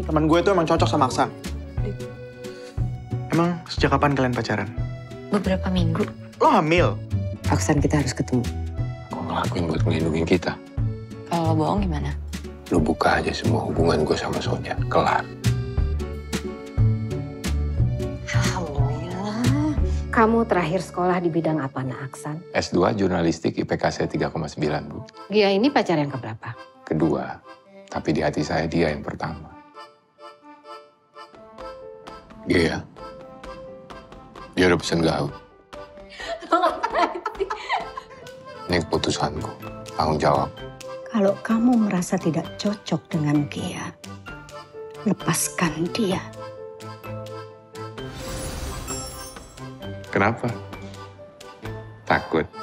Teman gue tuh emang cocok sama Aksan. Emang sejak kapan kalian pacaran? Beberapa minggu. Lo hamil? Aksan, kita harus ketemu. Gue ngelakuin buat melindungi kita. Kalau lo bohong gimana? Lo buka aja semua hubungan gue sama Sonia. Kelar. Alhamdulillah. Kamu terakhir sekolah di bidang apa, Nak Aksan? S2 jurnalistik IPK saya 3,9, Bu. Dia ini pacar yang keberapa? Kedua, tapi di hati saya dia yang pertama. Gia, dia udah pesen gaun. Ini keputusanku, tanggung jawab. Kalau kamu merasa tidak cocok dengan Gia, lepaskan dia. Kenapa? Takut?